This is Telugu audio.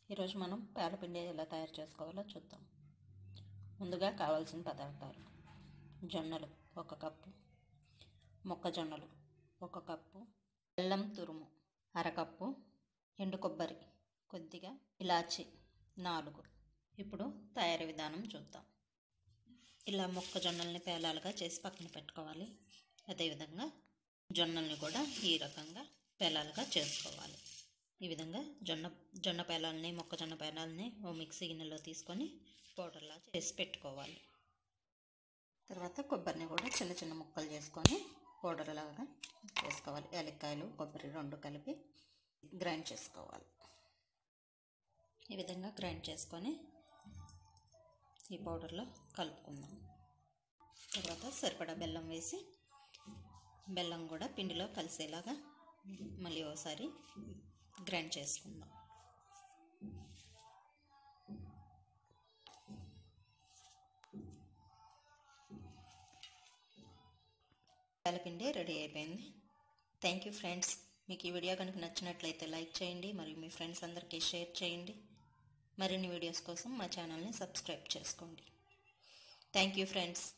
ఈరోజు మనం పేలపిండి ఎలా తయారు చేసుకోవాలో చూద్దాం. ముందుగా కావాల్సిన పదార్థాలు: జొన్నలు 1 కప్పు, మొక్కజొన్నలు 1 కప్పు, బెల్లం తురుము 1/2 కప్పు, ఎండు కొబ్బరి కొద్దిగా, ఇలాచి 4. ఇప్పుడు తయారీ విధానం చూద్దాం. ఇలా మొక్కజొన్నల్ని పేలాలుగా చేసి పక్కన పెట్టుకోవాలి. అదేవిధంగా జొన్నల్ని కూడా ఈ రకంగా పేలాలుగా చేసుకోవాలి. ఈ విధంగా జొన్న పేలాలని, మొక్కజొన్న పేలాలని ఓ మిక్సీ గిన్నెలో తీసుకొని పౌడర్లా చేసి పెట్టుకోవాలి. తర్వాత కొబ్బరిని కూడా చిన్న చిన్న ముక్కలు చేసుకొని పౌడర్లాగా చేసుకోవాలి. యాలక్కాయలు, కొబ్బరి 2 కలిపి గ్రైండ్ చేసుకోవాలి. ఈ విధంగా గ్రైండ్ చేసుకొని ఈ పౌడర్లో కలుపుకుందాం. తర్వాత సరిపడా బెల్లం వేసి బెల్లం కూడా పిండిలో కలిసేలాగా మళ్ళీ ఒకసారి గ్రైండ్ చేసుకుందాం. పేలపిండి రెడీ అయిపోయింది. Thank you friends. మీకు ఈ వీడియో కనుక నచ్చినట్లయితే లైక్ చేయండి, మరియు మీ ఫ్రెండ్స్ అందరికీ షేర్ చేయండి. మరిన్ని వీడియోస్ కోసం మా ఛానల్ని సబ్స్క్రైబ్ చేసుకోండి. Thank you friends.